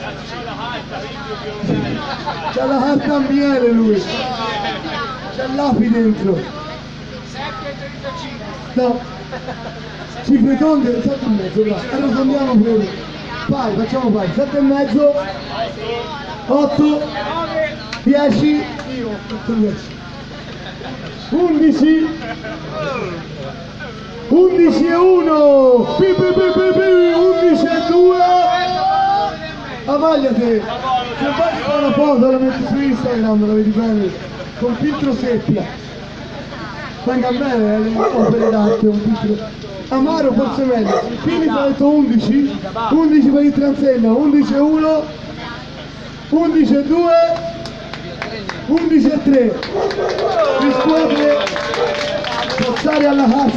C'ha la carta a miele lui. C'ha l'api dentro. No. Cifre tonde, 7,5, va. Arrotondiamo prima. Vai, facciamo pari. 7,5. 8. 10. 11. 11 e 1. 11 e 2. Avagliate. Se vai a fare una foto la metti su Instagram, la vedi bene. Con filtro seppia. Venga bene, le opere d'arte, un filtro. Amaro forse meglio. Quindi ti ho detto 11. 11 per il transello. 11 e 1. 11 e 2. 11 e 3. Riscuotere. Passare alla cassa.